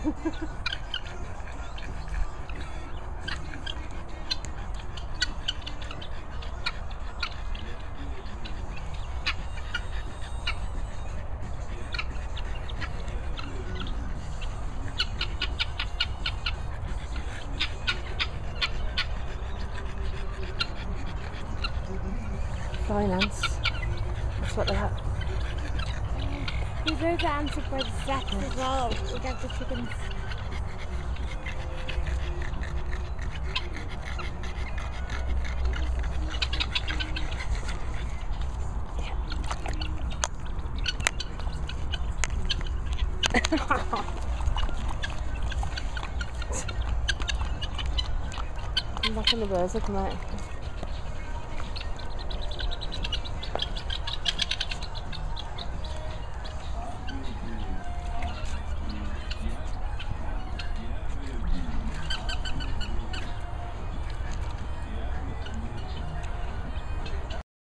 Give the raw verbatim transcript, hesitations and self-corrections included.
Finance. That's what they're at. These roads are answered by the steps as well. We get the chickens. Come back and the birds will come out.